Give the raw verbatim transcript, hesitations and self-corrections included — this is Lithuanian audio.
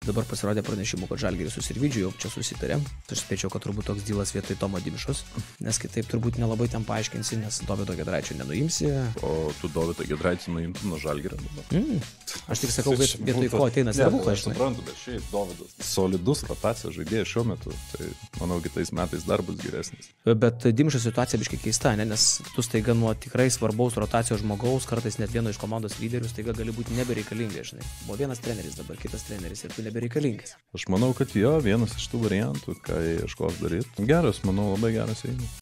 Dabar pasirodė pranešimų, kad Žalgiris su Sirvidžiu jau čia susitarė. Aš spėčiau, kad turbūt toks dylas vietoj Tomo Dimšos, nes kitaip turbūt nelabai ten paaiškinsi, nes Dovydo Giedraičio nenuimsi. O tu Dovydą Giedraitį nuimtum nuo Žalgirio dabar? Mm. Aš tik sakau, viet, vietoj ko ateina Serbukas. Aš suprantu, bet šiaip Dovydas solidus rotacijos žaidėjas šiuo metu, tai manau, kitais metais dar bus geresnis. Bet Dimšos situacija biškai keista, ne? Nes tu staiga nuo tikrai svarbaus rotacijos žmogaus, kartais net vieno iš komandos lyderių, staiga gali būti nebereikalingas, žinai. Buvo vienas treneris, dabar kitas treneris ir tu nebereikalingas. Aš manau, kad jo, vienas iš tų variantų, ką jie ieškos daryti. Geras, manau, labai geras ėjimas.